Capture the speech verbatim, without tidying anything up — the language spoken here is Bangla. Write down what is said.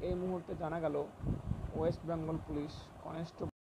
এই মুহূর্তে জানা গেল ওয়েস্ট বেঙ্গল পুলিশ কনস্টেবল